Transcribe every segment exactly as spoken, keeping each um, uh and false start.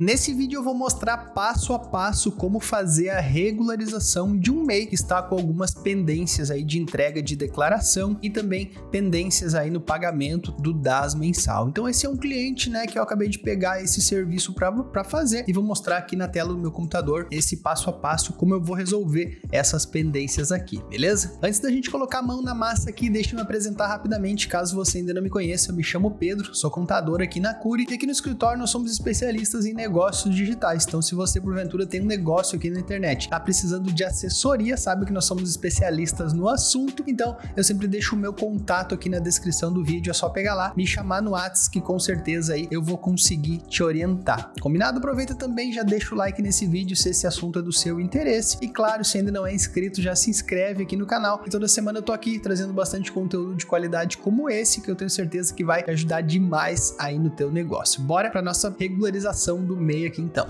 Nesse vídeo eu vou mostrar passo a passo como fazer a regularização de um M E I que está com algumas pendências aí de entrega de declaração e também pendências aí no pagamento do D A S mensal. Então esse é um cliente, né, que eu acabei de pegar esse serviço para fazer e vou mostrar aqui na tela do meu computador esse passo a passo como eu vou resolver essas pendências aqui, beleza? Antes da gente colocar a mão na massa aqui, deixa eu me apresentar rapidamente, caso você ainda não me conheça. Eu me chamo Pedro, sou contador aqui na Curi e aqui no escritório nós somos especialistas em negócios negócios digitais. Então, se você porventura tem um negócio aqui na internet, tá precisando de assessoria, sabe que nós somos especialistas no assunto, então eu sempre deixo o meu contato aqui na descrição do vídeo, é só pegar lá, me chamar no WhatsApp que com certeza aí eu vou conseguir te orientar. Combinado? Aproveita também, já deixa o like nesse vídeo se esse assunto é do seu interesse e claro, se ainda não é inscrito, já se inscreve aqui no canal. E toda semana eu tô aqui trazendo bastante conteúdo de qualidade como esse, que eu tenho certeza que vai ajudar demais aí no teu negócio. Bora para nossa regularização do M E I aqui então.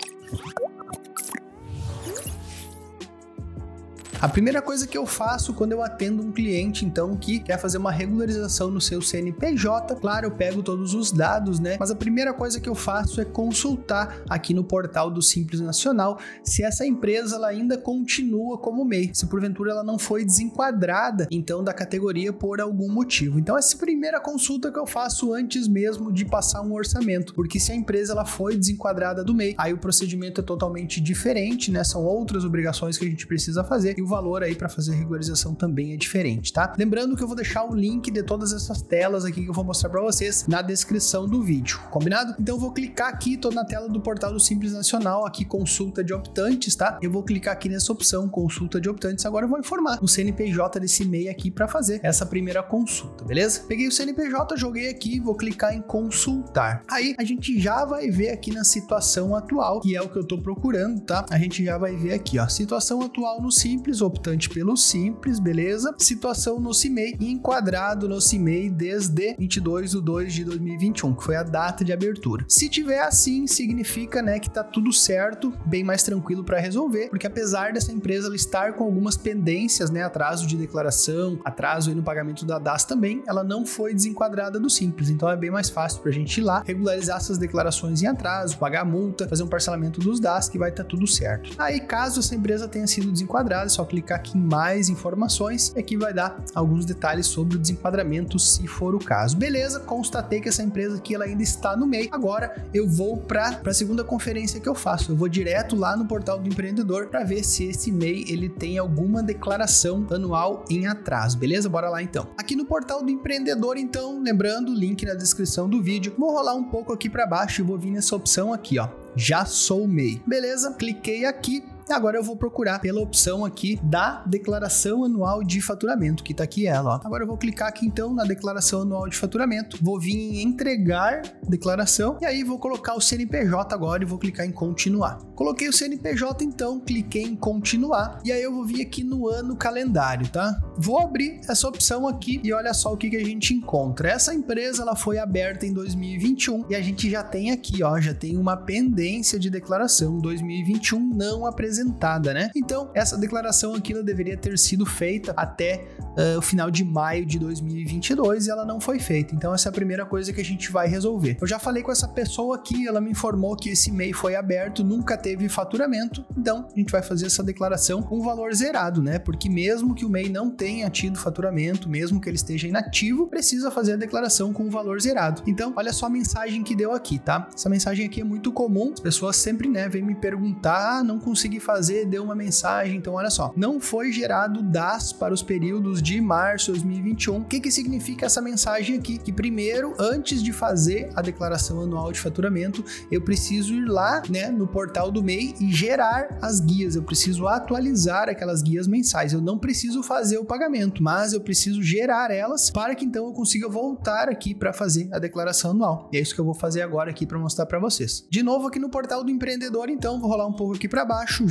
A primeira coisa que eu faço quando eu atendo um cliente, então, que quer fazer uma regularização no seu C N P J, claro, eu pego todos os dados, né? Mas a primeira coisa que eu faço é consultar aqui no portal do Simples Nacional se essa empresa ela ainda continua como M E I, se porventura ela não foi desenquadrada, então, da categoria por algum motivo. Então, essa é a primeira consulta que eu faço antes mesmo de passar um orçamento, porque se a empresa ela foi desenquadrada do M E I, aí o procedimento é totalmente diferente, né? São outras obrigações que a gente precisa fazer e o valor aí para fazer regularização também é diferente, tá? Lembrando que eu vou deixar o link de todas essas telas aqui que eu vou mostrar para vocês na descrição do vídeo, combinado? Então eu vou clicar aqui, tô na tela do portal do Simples Nacional, aqui consulta de optantes, tá? Eu vou clicar aqui nessa opção consulta de optantes, agora eu vou informar o C N P J desse M E I aqui para fazer essa primeira consulta, beleza? Peguei o C N P J, joguei aqui, vou clicar em consultar. Aí a gente já vai ver aqui na situação atual, que é o que eu tô procurando, tá? A gente já vai ver aqui, ó, situação atual no Simples, optante pelo Simples, beleza? Situação no C I M E I, enquadrado no C I M E I desde vinte e dois de dois de dois mil e vinte e um, que foi a data de abertura. Se tiver assim, significa, né, que tá tudo certo, bem mais tranquilo para resolver, porque apesar dessa empresa ela estar com algumas pendências, né, atraso de declaração, atraso aí no pagamento da D A S também, ela não foi desenquadrada do Simples, então é bem mais fácil pra gente ir lá, regularizar essas declarações em atraso, pagar a multa, fazer um parcelamento dos D A S que vai estar tudo certo. Aí, caso essa empresa tenha sido desenquadrada, é só clicar aqui em mais informações e aqui vai dar alguns detalhes sobre o desenquadramento, se for o caso. Beleza, constatei que essa empresa aqui ela ainda está no M E I. Agora eu vou para a segunda conferência que eu faço. Eu vou direto lá no portal do empreendedor para ver se esse M E I ele tem alguma declaração anual em atraso. Beleza? Bora lá então. Aqui no portal do empreendedor, então, lembrando, link na descrição do vídeo. Vou rolar um pouco aqui para baixo e vou vir nessa opção aqui, ó. Já sou M E I. Beleza? Cliquei aqui. E agora eu vou procurar pela opção aqui da declaração anual de faturamento, que tá aqui ela, ó. Agora eu vou clicar aqui então na declaração anual de faturamento, vou vir em entregar declaração e aí vou colocar o C N P J agora e vou clicar em continuar. Coloquei o C N P J então, cliquei em continuar e aí eu vou vir aqui no ano calendário, tá? Vou abrir essa opção aqui e olha só o que que a gente encontra. Essa empresa ela foi aberta em dois mil e vinte e um e a gente já tem aqui, ó, já tem uma pendência de declaração dois mil e vinte e um não apresentada. Apresentada, né? Então, essa declaração aqui ela deveria ter sido feita até uh, o final de maio de dois mil e vinte e dois e ela não foi feita. Então, essa é a primeira coisa que a gente vai resolver. Eu já falei com essa pessoa aqui, ela me informou que esse M E I foi aberto, nunca teve faturamento, então a gente vai fazer essa declaração com valor zerado, né? Porque mesmo que o M E I não tenha tido faturamento, mesmo que ele esteja inativo, precisa fazer a declaração com valor zerado. Então, olha só a mensagem que deu aqui, tá? Essa mensagem aqui é muito comum, as pessoas sempre, né, vêm me perguntar, ah, não consegui fazer, deu uma mensagem, então olha só, não foi gerado D A S para os períodos de março de dois mil e vinte e um. O que que significa essa mensagem aqui? Que primeiro, antes de fazer a declaração anual de faturamento, eu preciso ir lá, né, no portal do M E I e gerar as guias, eu preciso atualizar aquelas guias mensais, eu não preciso fazer o pagamento, mas eu preciso gerar elas para que então eu consiga voltar aqui para fazer a declaração anual. E é isso que eu vou fazer agora aqui para mostrar para vocês. De novo aqui no portal do empreendedor, então, vou rolar um pouco aqui para baixo,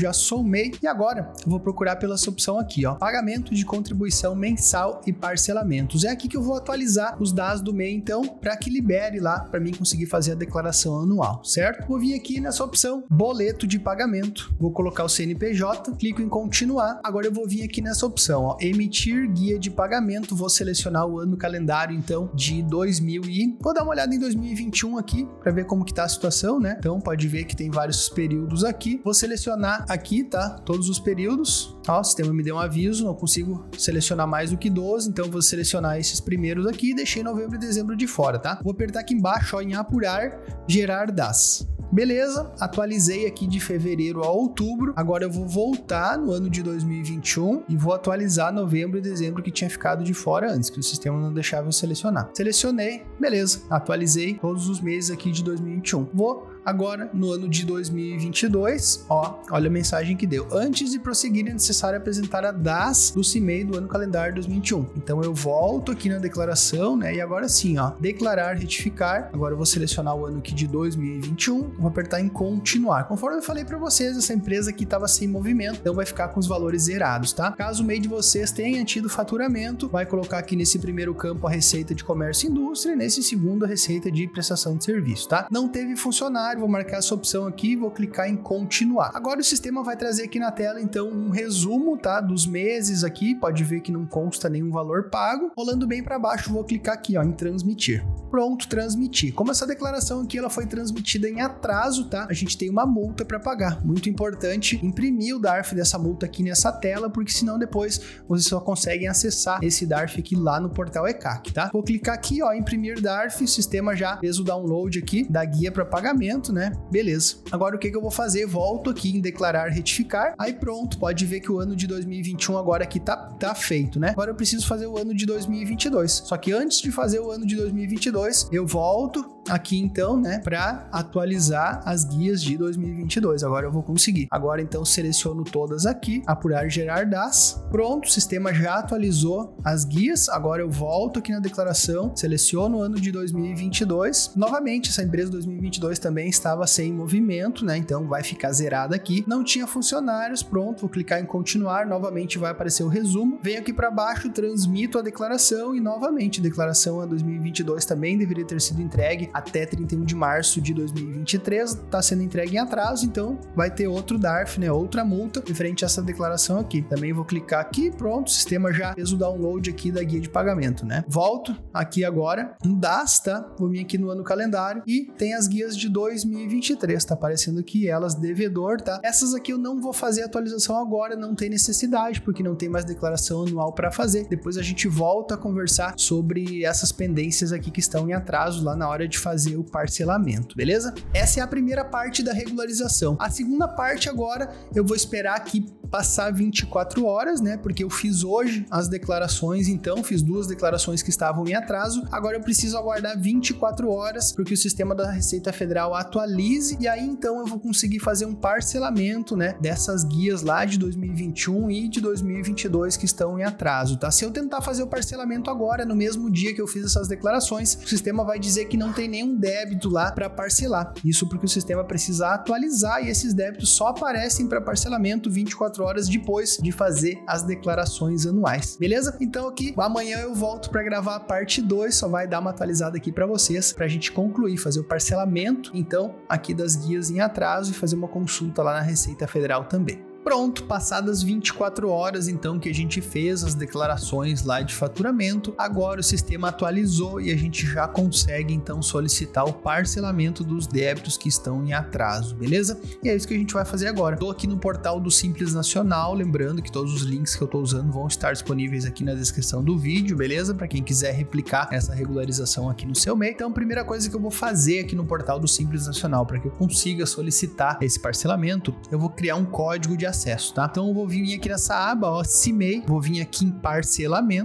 já sou M E I e agora eu vou procurar pela essa opção aqui, ó, pagamento de contribuição mensal e parcelamentos. É aqui que eu vou atualizar os dados do M E I, então, para que libere lá para mim conseguir fazer a declaração anual, certo? Vou vir aqui nessa opção boleto de pagamento, vou colocar o C N P J, clico em continuar. Agora eu vou vir aqui nessa opção, ó, emitir guia de pagamento, vou selecionar o ano calendário então de dois mil e vou dar uma olhada em dois mil e vinte e um aqui para ver como que tá a situação, né? Então pode ver que tem vários períodos aqui. Vou selecionar aqui, tá? Todos os períodos. Ó, o sistema me deu um aviso, não consigo selecionar mais do que doze, então vou selecionar esses primeiros aqui e deixei novembro e dezembro de fora, tá? Vou apertar aqui embaixo, ó, em apurar, gerar D A S. Beleza, atualizei aqui de fevereiro a outubro. Agora eu vou voltar no ano de dois mil e vinte e um e vou atualizar novembro e dezembro que tinha ficado de fora antes, que o sistema não deixava eu selecionar. Selecionei, beleza, atualizei todos os meses aqui de dois mil e vinte e um. Vou agora no ano de dois mil e vinte e dois, ó, olha a mensagem que deu. Antes de prosseguir, é necessário apresentar a D A S do C I M E I do ano calendário dois mil e vinte e um. Então eu volto aqui na declaração, né? E agora sim, ó, declarar, retificar. Agora eu vou selecionar o ano aqui de dois mil e vinte e um, vou apertar em continuar. Conforme eu falei para vocês, essa empresa aqui estava sem movimento, então vai ficar com os valores zerados, tá? Caso o M E I de vocês tenha tido faturamento, vai colocar aqui nesse primeiro campo a receita de comércio e indústria e nesse segundo a receita de prestação de serviço, tá? Não teve funcionário, vou marcar essa opção aqui e vou clicar em continuar. Agora o sistema vai trazer aqui na tela então um resumo, tá, dos meses aqui, pode ver que não consta nenhum valor pago. Rolando bem para baixo, vou clicar aqui, ó, em transmitir. Pronto, transmitir. Como essa declaração aqui ela foi transmitida em atraso, tá? A gente tem uma multa para pagar. Muito importante imprimir o D A R F dessa multa aqui nessa tela, porque senão depois vocês só conseguem acessar esse D A R F aqui lá no portal E C A C, tá? Vou clicar aqui, ó, imprimir D A R F, o sistema já fez o download aqui da guia para pagamento, né? Beleza. Agora o que que eu vou fazer? Volto aqui em declarar, retificar. Aí pronto, pode ver que o ano de dois mil e vinte e um agora aqui tá, tá feito, né? Agora eu preciso fazer o ano de dois mil e vinte e dois. Só que antes de fazer o ano de dois mil e vinte e dois, eu volto aqui então, né, para atualizar as guias de dois mil e vinte e dois. Agora eu vou conseguir. Agora então seleciono todas aqui, apurar, gerar D A S. Pronto, o sistema já atualizou as guias. Agora eu volto aqui na declaração, seleciono o ano de dois mil e vinte e dois. Novamente, essa empresa dois mil e vinte e dois também estava sem movimento, né? Então vai ficar zerada aqui. Não tinha funcionários, pronto, vou clicar em continuar, novamente vai aparecer o resumo. Venho aqui para baixo, transmito a declaração e novamente a declaração a dois mil e vinte e dois também deveria ter sido entregue até trinta e um de março de dois mil e vinte e três, está sendo entregue em atraso, então vai ter outro D A R F, né? Outra multa referente a essa declaração aqui. Também vou clicar aqui, pronto, o sistema já fez o download aqui da guia de pagamento, né? Volto aqui agora no D A S, tá? Vou vir aqui no ano calendário e tem as guias de dois mil e vinte e três, tá aparecendo aqui elas devedor, tá? Essas aqui eu não vou fazer atualização agora, não tem necessidade, porque não tem mais declaração anual para fazer. Depois a gente volta a conversar sobre essas pendências aqui que estão em atraso lá na hora de fazer o parcelamento, beleza? Essa é a primeira parte da regularização. A segunda parte agora eu vou esperar aqui passar vinte e quatro horas, né? Porque eu fiz hoje as declarações, então fiz duas declarações que estavam em atraso. Agora eu preciso aguardar vinte e quatro horas porque o sistema da Receita Federal atualize e aí então eu vou conseguir fazer um parcelamento, né, dessas guias lá de dois mil e vinte e um e de dois mil e vinte e dois que estão em atraso, tá? Se eu tentar fazer o parcelamento agora, no mesmo dia que eu fiz essas declarações, o sistema vai dizer que não tem nenhum débito lá para parcelar. Isso porque o sistema precisa atualizar e esses débitos só aparecem para parcelamento vinte e quatro horas depois de fazer as declarações anuais, beleza? Então aqui, amanhã eu volto para gravar a parte dois, só vai dar uma atualizada aqui para vocês, para a gente concluir, fazer o parcelamento, então, aqui das guias em atraso e fazer uma consulta lá na Receita Federal também. Pronto, passadas vinte e quatro horas então que a gente fez as declarações lá de faturamento, agora o sistema atualizou e a gente já consegue então solicitar o parcelamento dos débitos que estão em atraso, beleza? E é isso que a gente vai fazer agora. Estou aqui no portal do Simples Nacional, lembrando que todos os links que eu estou usando vão estar disponíveis aqui na descrição do vídeo, beleza? Para quem quiser replicar essa regularização aqui no seu M E I. Então, a primeira coisa que eu vou fazer aqui no portal do Simples Nacional, para que eu consiga solicitar esse parcelamento, eu vou criar um código de acesso, tá? Então eu vou vir aqui nessa aba, ó, C I M E I, vou vir aqui em parcelamento,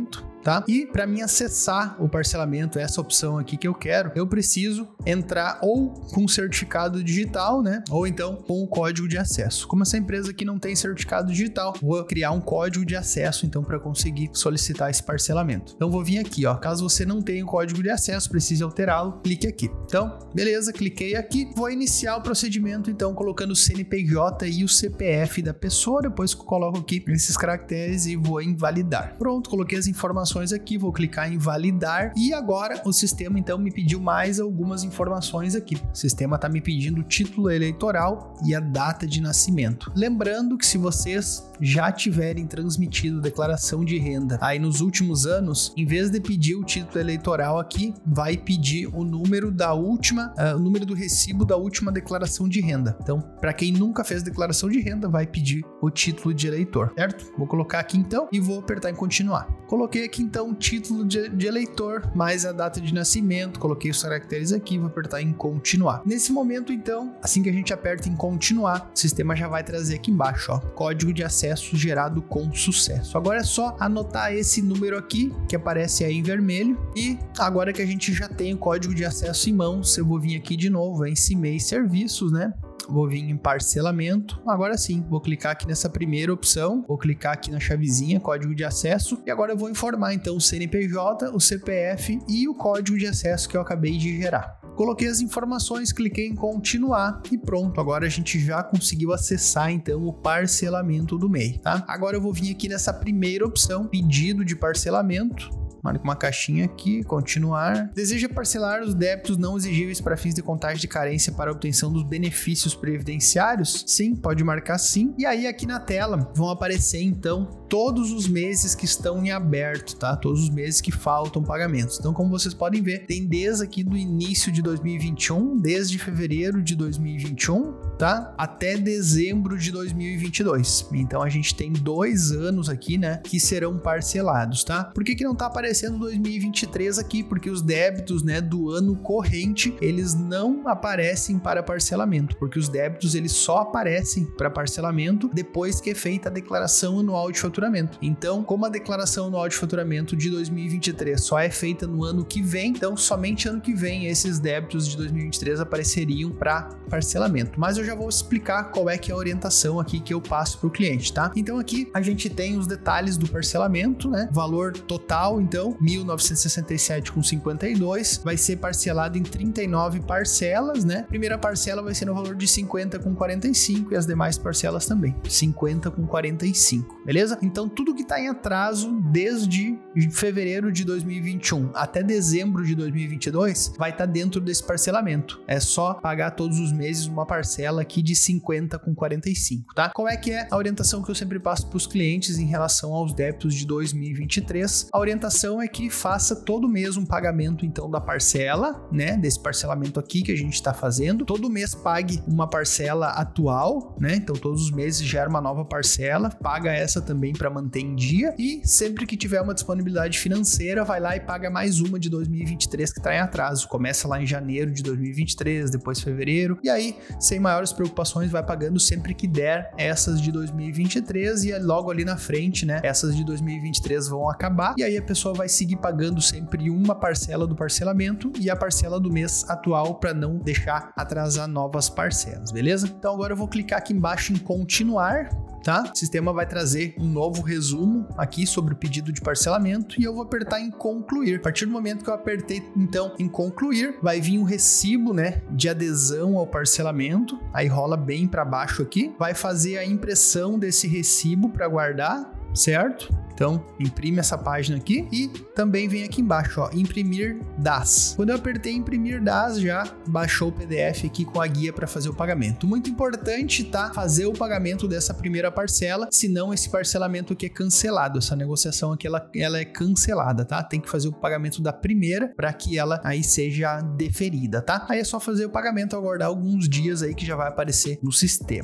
tá? E para mim acessar o parcelamento, essa opção aqui que eu quero, eu preciso entrar ou com certificado digital, né? Ou então com o código de acesso. Como essa empresa aqui não tem certificado digital, vou criar um código de acesso então para conseguir solicitar esse parcelamento. Então vou vir aqui, ó, caso você não tenha o código de acesso, precise alterá-lo, clique aqui. Então, beleza, cliquei aqui, vou iniciar o procedimento então colocando o C N P J e o C P F da pessoa, depois que eu coloco aqui esses caracteres e vou em validar. Pronto, coloquei as informações aqui, vou clicar em validar e agora o sistema então me pediu mais algumas informações aqui. O sistema está me pedindo o título eleitoral e a data de nascimento. Lembrando que se vocês já tiverem transmitido declaração de renda aí nos últimos anos, em vez de pedir o título eleitoral aqui, vai pedir o número da última, uh, o número do recibo da última declaração de renda. Então, para quem nunca fez declaração de renda, vai pedir o título de eleitor, certo? Vou colocar aqui então e vou apertar em continuar. Coloquei aqui então o título de, de eleitor, mais a data de nascimento, coloquei os caracteres aqui, vou apertar em continuar. Nesse momento então, assim que a gente aperta em continuar, o sistema já vai trazer aqui embaixo, ó, código de acesso gerado com sucesso. Agora é só anotar esse número aqui, que aparece aí em vermelho, e agora que a gente já tem o código de acesso em mãos, eu vou vir aqui de novo em C I M E I Serviços, né? Vou vir em parcelamento, agora sim, vou clicar aqui nessa primeira opção, vou clicar aqui na chavezinha, código de acesso, e agora eu vou informar então o C N P J, o C P F e o código de acesso que eu acabei de gerar. Coloquei as informações, cliquei em continuar e pronto, agora a gente já conseguiu acessar então o parcelamento do M E I, tá? Agora eu vou vir aqui nessa primeira opção, pedido de parcelamento, marca uma caixinha aqui, continuar. Deseja parcelar os débitos não exigíveis para fins de contagem de carência para obtenção dos benefícios previdenciários? Sim, pode marcar sim. E aí aqui na tela vão aparecer então todos os meses que estão em aberto, tá? Todos os meses que faltam pagamentos. Então, como vocês podem ver, tem desde aqui do início de dois mil e vinte e um, desde fevereiro de dois mil e vinte e um, tá? Até dezembro de dois mil e vinte e dois. Então, a gente tem dois anos aqui, né? Que serão parcelados, tá? Por que que não tá aparecendo dois mil e vinte e três aqui? Porque os débitos, né, do ano corrente, eles não aparecem para parcelamento, porque os débitos, eles só aparecem para parcelamento depois que é feita a declaração anual de faturamento. Então, como a declaração anual de faturamento de dois mil e vinte e três só é feita no ano que vem, então somente ano que vem esses débitos de dois mil e vinte e três apareceriam para parcelamento. Mas eu já vou explicar qual é que é a orientação aqui que eu passo para o cliente, tá? Então aqui a gente tem os detalhes do parcelamento, né? Valor total, então, mil novecentos e sessenta e sete reais e cinquenta e dois centavos, vai ser parcelado em trinta e nove parcelas, né? Primeira parcela vai ser no valor de cinquenta reais e quarenta e cinco centavos e as demais parcelas também, cinquenta reais e quarenta e cinco centavos, beleza? Então tudo que está em atraso desde fevereiro de dois mil e vinte e um até dezembro de dois mil e vinte e dois vai estar tá dentro desse parcelamento. É só pagar todos os meses uma parcela aqui de cinquenta reais e quarenta e cinco centavos, tá? Qual é que é a orientação que eu sempre passo para os clientes em relação aos débitos de dois mil e vinte e três? A orientação é que faça todo mês um pagamento então da parcela, né? Desse parcelamento aqui que a gente está fazendo. Todo mês pague uma parcela atual, né? Então todos os meses gera uma nova parcela, paga essa também para manter em dia e sempre que tiver uma disponibilidade financeira, vai lá e paga mais uma de dois mil e vinte e três que está em atraso. Começa lá em janeiro de dois mil e vinte e três, depois fevereiro, e aí, sem maiores preocupações, vai pagando sempre que der essas de dois mil e vinte e três e logo ali na frente, né, essas de dois mil e vinte e três vão acabar e aí a pessoa vai seguir pagando sempre uma parcela do parcelamento e a parcela do mês atual para não deixar atrasar novas parcelas, beleza? Então agora eu vou clicar aqui embaixo em continuar, tá? O sistema vai trazer um novo resumo aqui sobre o pedido de parcelamento e eu vou apertar em concluir. A partir do momento que eu apertei então em concluir, vai vir um recibo, né, de adesão ao parcelamento, aí rola bem para baixo aqui, vai fazer a impressão desse recibo para guardar, certo? Então, imprime essa página aqui e também vem aqui embaixo, ó, imprimir D A S. Quando eu apertei imprimir D A S, já baixou o P D F aqui com a guia para fazer o pagamento. Muito importante, tá? Fazer o pagamento dessa primeira parcela, senão esse parcelamento aqui é cancelado. Essa negociação aqui, ela, ela é cancelada, tá? Tem que fazer o pagamento da primeira para que ela aí seja deferida, tá? Aí é só fazer o pagamento, aguardar alguns dias aí que já vai aparecer no sistema.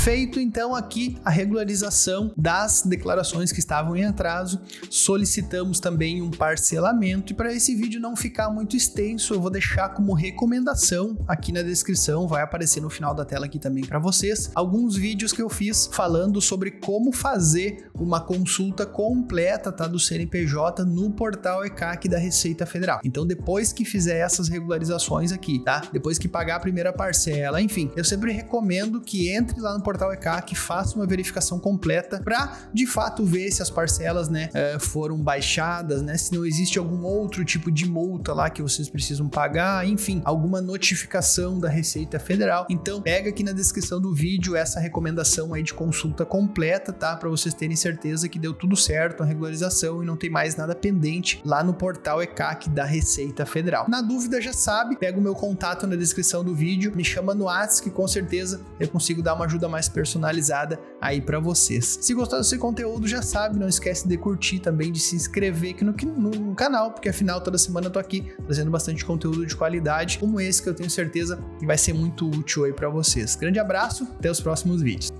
Feito então aqui a regularização das declarações que estavam em atraso, solicitamos também um parcelamento, e para esse vídeo não ficar muito extenso, eu vou deixar como recomendação aqui na descrição, vai aparecer no final da tela aqui também para vocês, alguns vídeos que eu fiz falando sobre como fazer uma consulta completa, tá, do C N P J no portal E C A C da Receita Federal. Então depois que fizer essas regularizações aqui, tá, depois que pagar a primeira parcela, enfim, eu sempre recomendo que entre lá no portal E C A C, faça uma verificação completa para de fato ver se as parcelas, né, foram baixadas, né, se não existe algum outro tipo de multa lá que vocês precisam pagar, enfim, alguma notificação da Receita Federal. Então pega aqui na descrição do vídeo essa recomendação aí de consulta completa, tá, para vocês terem certeza que deu tudo certo a regularização e não tem mais nada pendente lá no portal E C A C da Receita Federal. Na dúvida, já sabe, pega o meu contato na descrição do vídeo, me chama no WhatsApp que com certeza eu consigo dar uma ajuda mais personalizada aí para vocês. Se gostou desse conteúdo, já sabe, não esquece de curtir também, de se inscrever aqui no, no, no canal, porque afinal toda semana eu tô aqui trazendo bastante conteúdo de qualidade como esse, que eu tenho certeza que vai ser muito útil aí para vocês. Grande abraço, até os próximos vídeos.